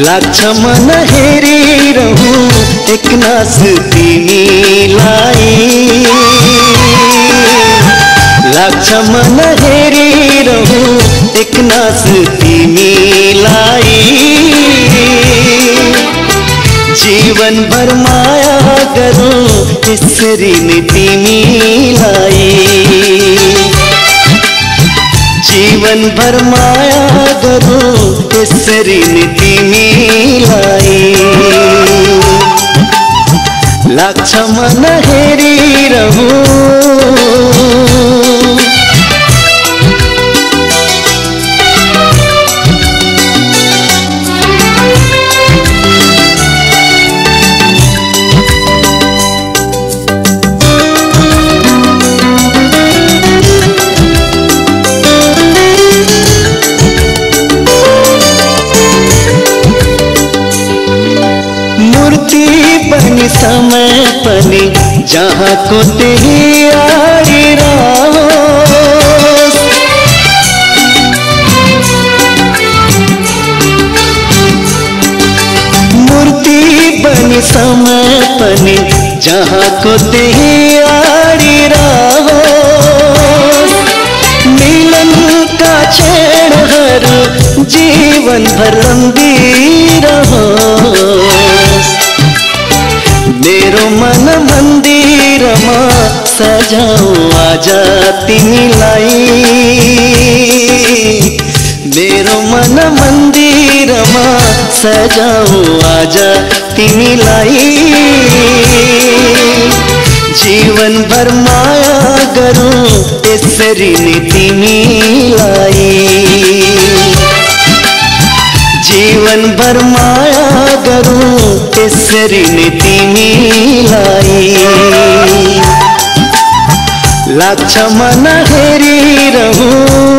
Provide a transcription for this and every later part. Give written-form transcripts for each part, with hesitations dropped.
लाग्छ मन हेरिरहँ एकनास तिमीलाई, लाग्छ मन हेरिरहँ एकनास तिमीलाई। जीवन भर माया गरौँ यसरी नै तिमीलाई, जीवन भर माया गरौँ यसरी नै तिमीलाई। लाग्छ मन हेरिरहँ समय पनि जहाँको त्यही आइरहोस्। मूर्ति बनी समय पनि जहाँको त्यही आइरहोस्। मिलनका क्षणहरू जीवन भर रहिरहोस्। मेरो मन मन्दिरमा सजाऊ आज तिमीलाई, मेरो मन मन्दिरमा सजाऊ आज तिमीलाई। जीवन भर माया गरौँ यसरी नै तिमीलाई, जीवन भर माया गरौँ यसरी नै तिमीलाई। लाग्छ मन हेरिरहँ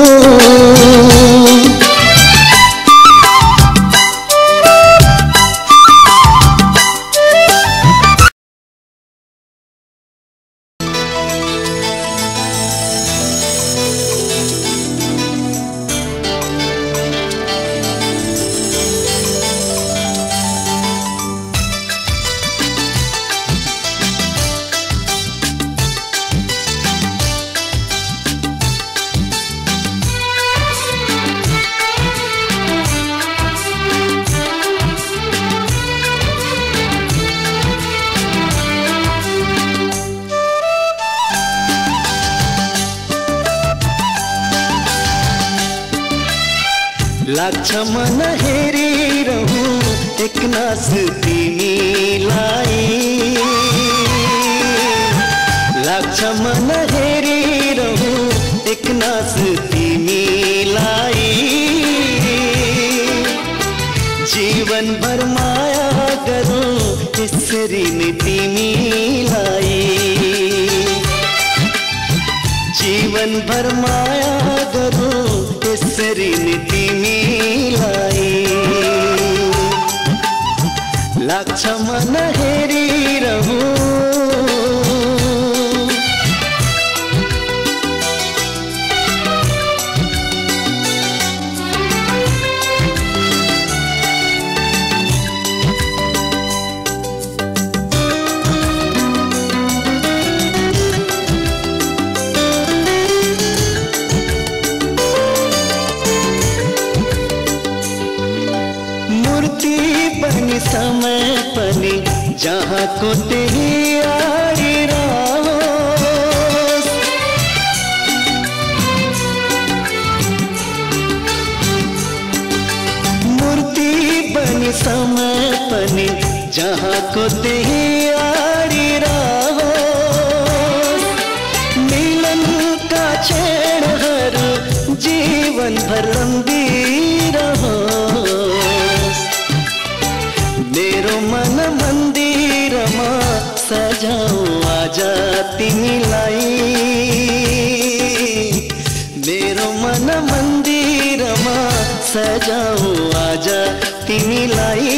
लाग्छ मन हेरिरहँ एकनास तिमीलाई, लाग्छ मन हेरिरहँ एकनास तिमीलाई। जीवन भर माया गरौँ यसरी नै तिमीलाई, जीवन भर माया गरौँ यसरी नै तिमीलाई। लाग्छ मन हेरिरहँ समय पनि जहाँको त्यही आइरहोस्। मूर्ति बनी समय पनि जहाँको त्यही आइरहोस्। मिलनका क्षणहरू जीवन भर रहिरहोस्। मेरो मन मन्दिरमा सजाऊ आज तिमीलाई, मेरो मन मन्दिरमा सजाऊ आज तिमीलाई।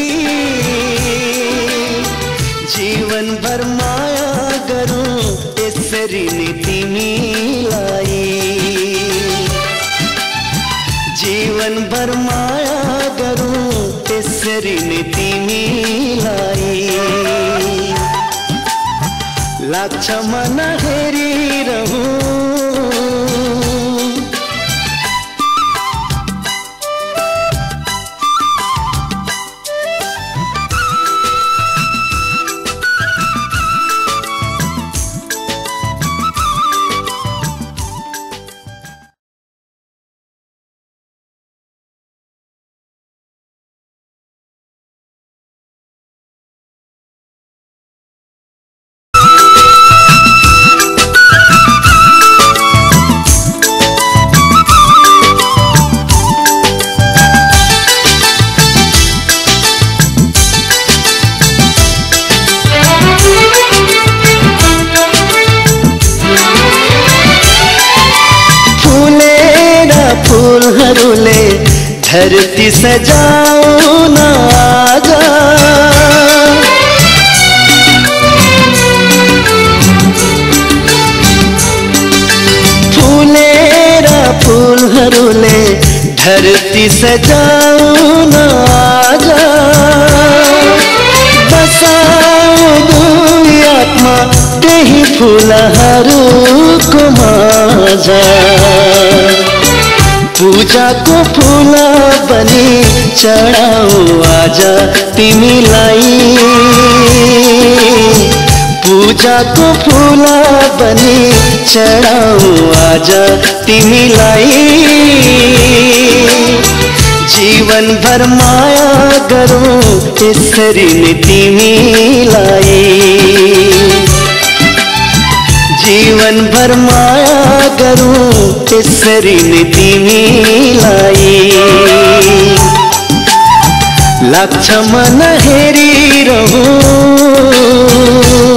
जीवन भर माया गरौँ यसरी नै तिमीलाई, जीवन भर माया गरौँ यसरी यसरी नै तिमीलाई लाग्छ मन हेरिरहूँ। फूलहरूले धरती सजाउन आजा, फुलेर फूलहरूले धरती सजाउन आजा, बसाऊ दुई आत्मा त्यही फूलहरूको माझ। पूजा को फूल बनी चढ़ाऊ आज तिमीलाई, पूजा को फूल बनी चढ़ाऊ आज तिमीलाई। जीवन भर माया गरौँ यसरी नै तिमीलाई, जीवन भर माया गरौँ यसरी नै तिमीलाई। लाग्छ मन हेरिरहूँ।